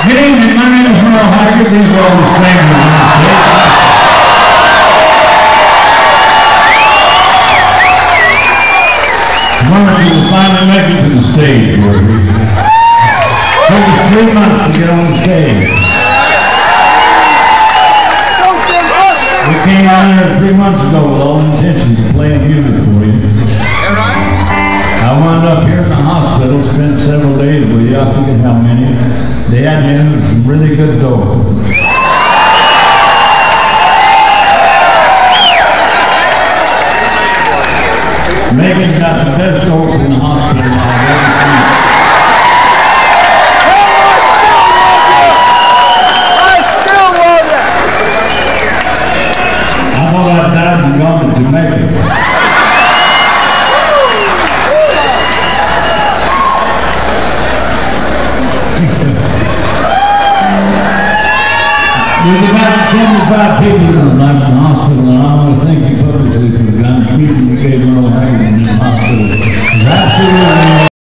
Good evening, my name is Merle Haggard. These are all the strangers in the stage. Wonderful to finally make it to the stage. It took us 3 months to get on the stage. We came out here 3 months ago with all intentions of playing music for you. I wound up here in the hospital, spent several days with you. I forget how many. They had me in with some really good dope. Megan's got the best dope in the hospital I've ever seen. I thought I'd died and gone to Jamaica. There's about 75 people in the hospital, and I want to thank you publicly for the kind of treatment you gave Merle Haggard in this hospital. It's absolutely